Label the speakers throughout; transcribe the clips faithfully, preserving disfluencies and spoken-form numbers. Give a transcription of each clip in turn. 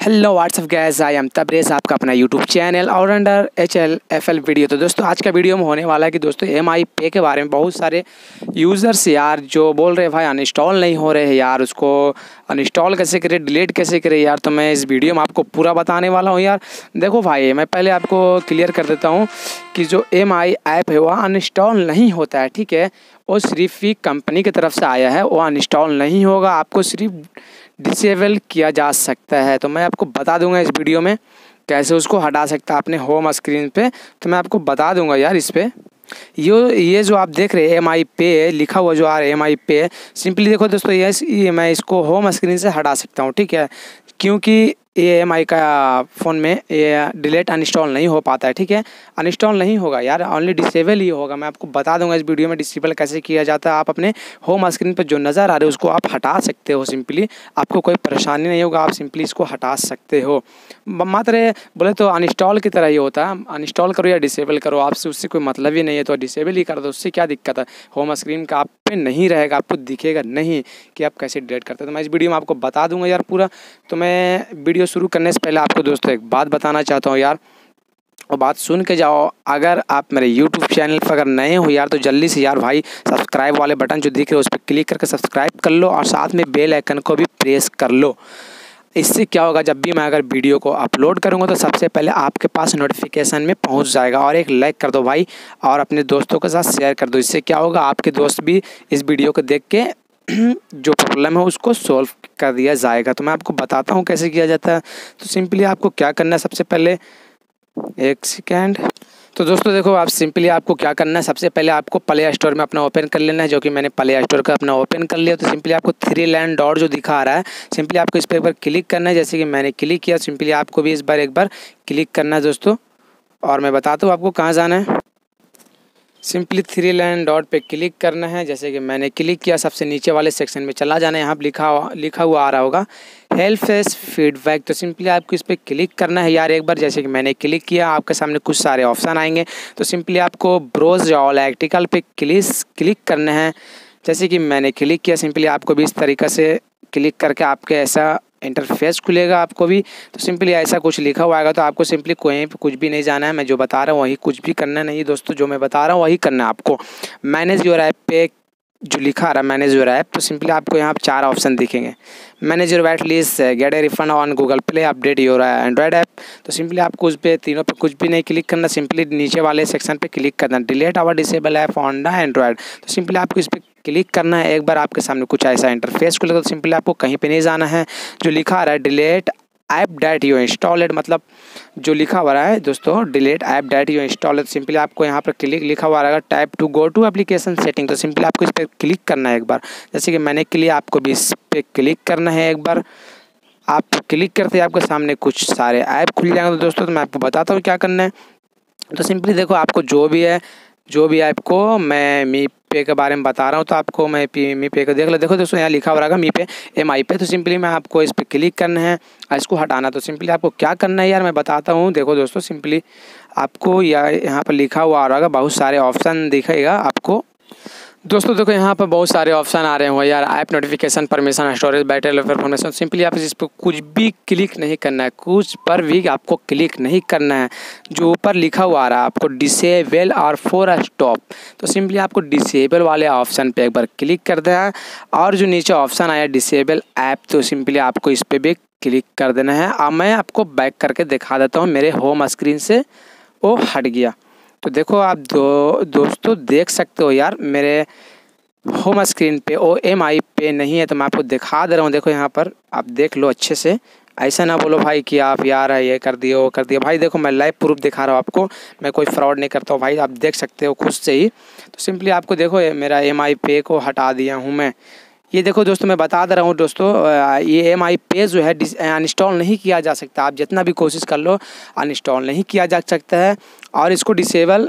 Speaker 1: Hello what's up guys, I am Tabrez, आपका अपना YouTube channel और under H L F L video. तो दोस्तों आज का वीडियो में होने वाला है कि दोस्तों एम आई पे के बारे में बहुत सारे यूज़र्स यार जो बोल रहे हैं भाई अनइंस्टॉल नहीं हो रहे हैं यार, उसको अनइंस्टॉल कैसे करें, डिलीट कैसे करें यार। तो मैं इस वीडियो में आपको पूरा बताने वाला हूँ यार। देखो भाई, मैं पहले आपको क्लियर कर देता हूँ कि जो एम आई ऐप है वह अनइंस्टॉल नहीं होता है, ठीक है। वो सिर्फ ही कंपनी की तरफ से आया है, वो अनइंस्टॉल नहीं होगा, आपको सिर्फ डिसेबल किया जा सकता है। तो मैं आपको बता दूंगा इस वीडियो में कैसे उसको हटा सकता है अपने होम स्क्रीन पे। तो मैं आपको बता दूंगा यार इस पे। ये ये जो आप देख रहे हैं एम आई पे लिखा हुआ जो आ रहा है एम आई पे, सिंपली देखो दोस्तों, ये, ये मैं इसको होम स्क्रीन से हटा सकता हूँ, ठीक है, क्योंकि ये एम आई का फ़ोन में ये डिलीट अनइंस्टॉल नहीं हो पाता है, ठीक है। अनइंस्टॉल नहीं होगा यार, ओनली डिसेबल ही होगा। मैं आपको बता दूंगा इस वीडियो में डिसेबल कैसे किया जाता है। आप अपने होम स्क्रीन पर जो नज़र आ रहे हैं उसको आप हटा सकते हो सिंपली, आपको कोई परेशानी नहीं होगा, आप सिंपली इसको हटा सकते हो। मात्र बोले तो अनइंस्टॉल की तरह ही होता है, अनइंस्टॉल करो या डिसेबल करो, आपसे उससे कोई मतलब ही नहीं है। तो डिसेबल ही कर दो, उससे क्या दिक्कत है। होम स्क्रीन का आप पे नहीं रहेगा, आपको दिखेगा नहीं कि आप कैसे डिलीट करते हैं। तो मैं इस वीडियो में आपको बता दूंगा यार पूरा। तो मैं वीडियो शुरू करने से पहले आपको दोस्तों एक बात बताना चाहता हूँ यार, और बात सुन के जाओ। अगर आप मेरे यूट्यूब चैनल पर अगर नए हो यार तो जल्दी से यार भाई सब्सक्राइब वाले बटन जो दिख रहे हैं उस पर क्लिक करके सब्सक्राइब कर लो, और साथ में बेल आइकन को भी प्रेस कर लो। इससे क्या होगा, जब भी मैं अगर वीडियो को अपलोड करूंगा तो सबसे पहले आपके पास नोटिफिकेशन में पहुंच जाएगा। और एक लाइक कर दो भाई, और अपने दोस्तों के साथ शेयर कर दो। इससे क्या होगा, आपके दोस्त भी इस वीडियो को देख के जो प्रॉब्लम है उसको सॉल्व कर दिया जाएगा। तो मैं आपको बताता हूँ कैसे किया जाता है। तो सिंपली आपको क्या करना है, सबसे पहले एक सेकेंड। तो दोस्तों देखो, आप सिंपली आपको क्या करना है, सबसे पहले आपको प्ले स्टोर में अपना ओपन कर लेना है, जो कि मैंने प्ले स्टोर का अपना ओपन कर लिया। तो सिंपली आपको थ्री लाइन डॉट जो दिखा आ रहा है, सिंपली आपको इस पर एक बार क्लिक करना है, जैसे कि मैंने क्लिक किया। सिंपली आपको भी इस बार एक बार क्लिक करना है दोस्तों, और मैं बताता हूँ आपको कहाँ जाना है। सिंपली थ्री लाइन डॉट पे क्लिक करना है, जैसे कि मैंने क्लिक किया। सबसे नीचे वाले सेक्शन में चला जाना है, यहाँ पर लिखा लिखा हुआ आ रहा होगा हेल्प एस फीडबैक। तो सिंपली आपको इस पर क्लिक करना है यार एक बार, जैसे कि मैंने क्लिक किया। आपके सामने कुछ सारे ऑप्शन आएंगे, तो सिंपली आपको ब्रोज ऑल आर्टिकल पे क्लिक क्लिक करना है, जैसे कि मैंने क्लिक किया। सिंपली आपको भी इस तरीक़े से क्लिक करके आपके ऐसा इंटरफेस खुलेगा आपको भी। तो सिंपली ऐसा कुछ लिखा हुआ आएगा, तो आपको सिंपली कोई कुछ भी नहीं जाना है। मैं जो बता रहा हूँ वही कुछ भी करना नहीं दोस्तों, जो मैं बता रहा हूँ वही करना है आपको। मैनेज योर ऐप पे जो लिखा आ रहा है मैनेज योर ऐप, तो सिंपली आपको यहाँ पर चार ऑप्शन दिखेंगे। Manage your wait list, get a refund on Google Play, update your Android app. तो सिंपली आपको उस पर तीनों पे कुछ भी नहीं क्लिक करना, सिंपली नीचे वाले सेक्शन पे क्लिक करना, delete or disable app on the Android. तो सिंपली आपको इस पर क्लिक करना है एक बार। आपके सामने कुछ ऐसा इंटरफेस खुलेगा, तो सिंपली आपको कहीं पे नहीं जाना है। जो लिखा आ रहा है delete app that you installed, मतलब जो लिखा हुआ है दोस्तों delete app that you installed, simply आपको यहाँ पर क्लिक लिखा हुआ रहेगा type to go to application setting. तो सिंपली आपको इस पर क्लिक करना है एक बार, जैसे कि मैंने क्लिक, आपको भी इस पर क्लिक करना है एक बार। आप क्लिक करते हैं आपके सामने कुछ सारे ऐप खुल जाएंगे। तो दोस्तों तो मैं आपको बताता हूँ क्या करना है। तो सिंपली देखो, आपको जो भी है जो भी ऐप को मैं मी पे के बारे में बता रहा हूँ, तो आपको मैं पी मी पे को देख लो। देखो दोस्तों, यहाँ लिखा हुआ रहेगा मी पे एम आई पे। तो सिंपली मैं आपको इस पर क्लिक करना है, इसको हटाना। तो सिंपली आपको क्या करना है यार, मैं बताता हूँ। देखो दोस्तों, सिंपली आपको या यहाँ पर लिखा हुआ आ रहा होगा, बहुत सारे ऑप्शन दिखेगा आपको। दोस्तों देखो, यहाँ पर बहुत सारे ऑप्शन आ रहे हैं यार, app notification, permission, storage, battery performance. Simply आप इस पर कुछ भी क्लिक नहीं करना है, कुछ पर भी आपको क्लिक नहीं करना है। जो ऊपर लिखा हुआ आ रहा है आपको डिसेबल और फोर स्टॉप, तो सिंपली आपको डिसेबल वाले ऑप्शन पे एक बार क्लिक कर देना है। और जो नीचे ऑप्शन आया डिसेबल ऐप, तो सिंपली आपको इस पर भी क्लिक कर देना है। अब मैं आपको बैक करके दिखा देता हूँ, मेरे होम स्क्रीन से वो हट गया। तो देखो आप दो दोस्तों देख सकते हो यार, मेरे होम स्क्रीन पे ओ एम आई पे नहीं है। तो मैं आपको दिखा दे रहा हूँ, देखो यहाँ पर आप देख लो अच्छे से। ऐसा ना बोलो भाई कि आप यार ये कर दिए वो कर दिया। भाई देखो, मैं लाइव प्रूफ दिखा रहा हूँ आपको, मैं कोई फ्रॉड नहीं करता हूँ भाई, आप देख सकते हो खुद से ही। तो सिंपली आपको देखो, मेरा एम आई पे को हटा दिया हूँ मैं। ये देखो दोस्तों, मैं बता दे रहा हूँ दोस्तों, ये एम आई पे जो है अनइंस्टॉल नहीं किया जा सकता। आप जितना भी कोशिश कर लो अनइंस्टॉल नहीं किया जा सकता है। और इसको डिसेबल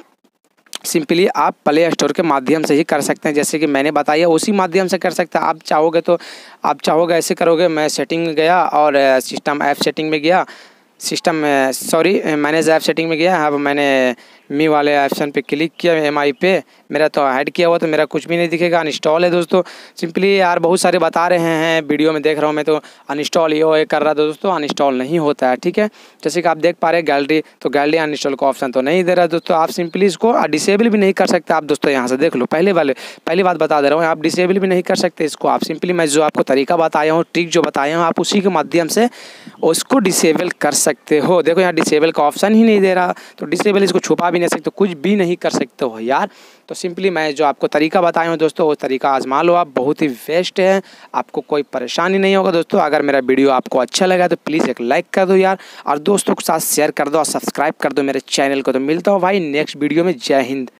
Speaker 1: सिंपली आप प्ले स्टोर के माध्यम से ही कर सकते हैं, जैसे कि मैंने बताया उसी माध्यम से कर सकते हैं। आप चाहोगे तो आप चाहोगे ऐसे करोगे, मैं सेटिंग में गया और सिस्टम ऐप सेटिंग में गया, सिस्टम में सॉरी मैनेज ऐप सेटिंग में गया। अब मैंने मी वाले ऑप्शन पे क्लिक किया एम आई पे, मेरा तो ऐड किया हुआ तो मेरा कुछ भी नहीं दिखेगा, अनइंस्टॉल है दोस्तों। सिंपली यार बहुत सारे बता रहे हैं वीडियो में देख रहा हूँ मैं तो अनइंस्टॉल ये वो ये कर रहा था दोस्तों, अनइंस्टॉल नहीं होता है। ठीक है, जैसे कि आप देख पा रहे हैं गैलरी, तो गैलरी अनइंस्टॉल का ऑप्शन तो नहीं दे रहा दोस्तों। आप सिंपली इसको डिसेबल भी नहीं कर सकते आप दोस्तों, यहाँ से देख लो, पहले वाले पहली बात बता दे रहा हूँ, आप डिसेबल भी नहीं कर सकते इसको। आप सिंपली मैं जो आपको तरीका बताया हूँ, ट्रिक जो बताया हूँ, आप उसी के माध्यम से उसको डिसेबल कर सकते हो। देखो यहाँ डिसेबल का ऑप्शन ही नहीं दे रहा, तो डिसेबल इसको छुपा भी नहीं सकते, कुछ भी नहीं कर सकते हो यार। तो सिंपली मैं जो आपको तरीका बताया हूँ दोस्तों, वो तरीका आजमा लो आप, बहुत ही बेस्ट है, आपको कोई परेशानी नहीं होगा दोस्तों। अगर मेरा वीडियो आपको अच्छा लगा तो प्लीज़ एक लाइक कर दो यार, और दोस्तों के साथ शेयर कर दो और सब्सक्राइब कर दो मेरे चैनल को। तो मिलता हूँ भाई नेक्स्ट वीडियो में, जय हिंद।